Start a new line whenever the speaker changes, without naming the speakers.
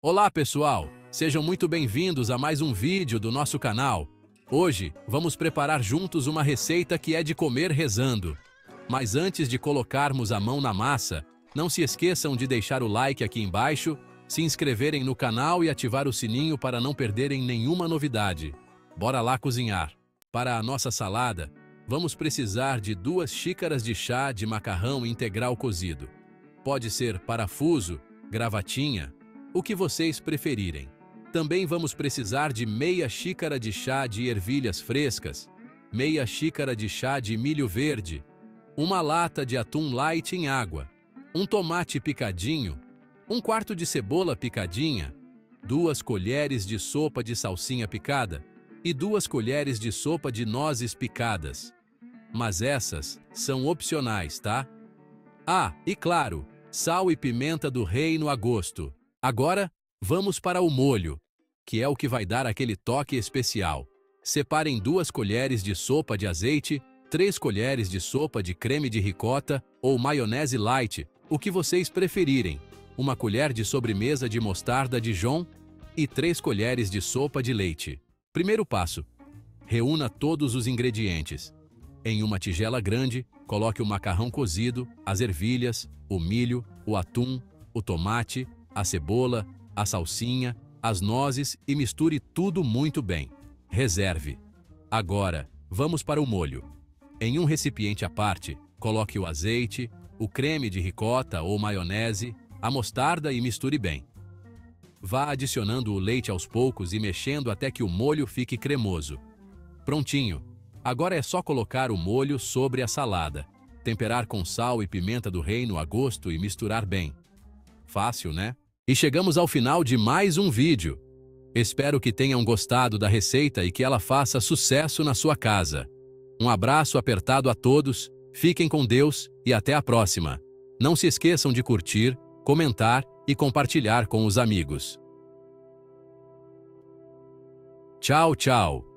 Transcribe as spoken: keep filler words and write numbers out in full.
Olá pessoal, sejam muito bem-vindos a mais um vídeo do nosso canal. Hoje, vamos preparar juntos uma receita que é de comer rezando. Mas antes de colocarmos a mão na massa, não se esqueçam de deixar o like aqui embaixo, se inscreverem no canal e ativar o sininho para não perderem nenhuma novidade. Bora lá cozinhar. Para a nossa salada, vamos precisar de duas xícaras de chá de macarrão integral cozido. Pode ser parafuso, gravatinha, o que vocês preferirem. Também vamos precisar de meia xícara de chá de ervilhas frescas, meia xícara de chá de milho verde, uma lata de atum light em água, um tomate picadinho, um quarto de cebola picadinha, duas colheres de sopa de salsinha picada e duas colheres de sopa de nozes picadas. Mas essas são opcionais, tá? Ah, e claro, sal e pimenta do reino a gosto. Agora, vamos para o molho, que é o que vai dar aquele toque especial. Separem duas colheres de sopa de azeite, três colheres de sopa de creme de ricota ou maionese light, o que vocês preferirem, uma colher de sobremesa de mostarda Dijon e três colheres de sopa de leite. Primeiro passo: reúna todos os ingredientes. Em uma tigela grande, coloque o macarrão cozido, as ervilhas, o milho, o atum, o tomate, a cebola, a salsinha, as nozes e misture tudo muito bem. Reserve. Agora, vamos para o molho. Em um recipiente à parte, coloque o azeite, o creme de ricota ou maionese, a mostarda e misture bem. Vá adicionando o leite aos poucos e mexendo até que o molho fique cremoso. Prontinho! Agora é só colocar o molho sobre a salada, temperar com sal e pimenta do reino a gosto e misturar bem. Fácil, né? E chegamos ao final de mais um vídeo. Espero que tenham gostado da receita e que ela faça sucesso na sua casa. Um abraço apertado a todos, fiquem com Deus e até a próxima. Não se esqueçam de curtir, comentar e compartilhar com os amigos. Tchau, tchau!